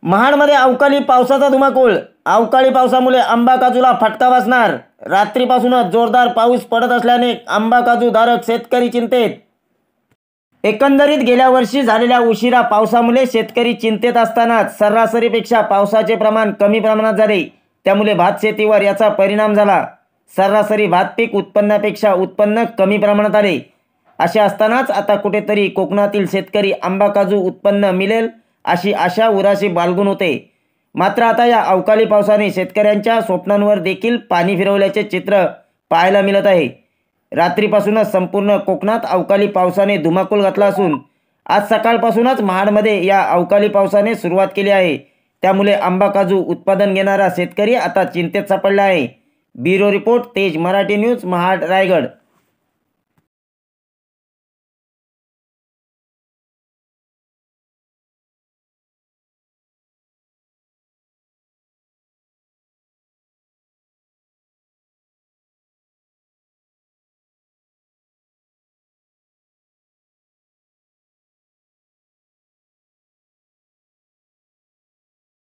महाडमध्ये अवकाळी पावसाचा धुमाकूळ. अवकाळी पावसामुळे आंबा काजूला फटका बसणार. रात्रीपासूनच जोरदार पाऊस पडत असल्याने आंबा काजू धारक शेतकरी चिंतेत. एकंदरीत गेल्या वर्षी झालेल्या उशिरा पावसामुळे शेतकरी चिंतेत असतानाच सरासरीपेक्षा पावसाचे प्रमाण कमी प्रमाणात झाले. त्यामुळे भात शेतीवर याचा परिणाम झाला. सरासरी भात पीक उत्पन्नापेक्षा उत्पन्न कमी प्रमाणात आले. असे असतानाच आता कुठेतरी कोकणातील शेतकरी आंबा काजू उत्पन्न मिळेल अशी आशा उराशी बाळगून होते. मात्र आता या अवकाळी पावसाने शेतकऱ्यांच्या स्वप्नांवर देखील पाणी फिरवल्याचे चित्र पाहायला मिळत आहे. रात्रीपासूनच संपूर्ण कोकणात अवकाळी पावसाने धुमाकूळ घातला असून आज सकाळपासूनच महाडमध्ये या अवकाळी पावसाने सुरुवात केली आहे. त्यामुळे आंबा काजू उत्पादन घेणारा शेतकरी आता चिंतेत सापडला आहे. ब्युरो रिपोर्ट, तेज मराठी न्यूज, महाड, रायगड.